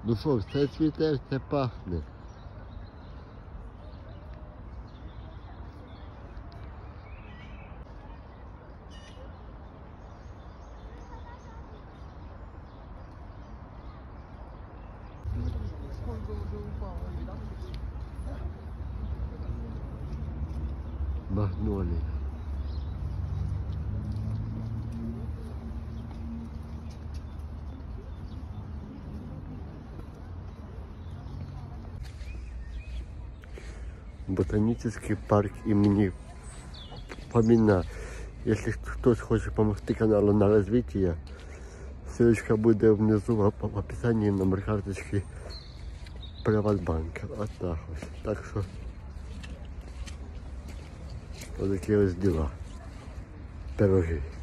Ну що, все цвіте, все пахне. Магнолія. Ботанический парк имени Фомина. Если кто-то хочет помогти каналу на развитие, ссылочка будет внизу в описании, номер карточки Приватбанка. Вот так вот. Так что вот такие вот дела. Пироги.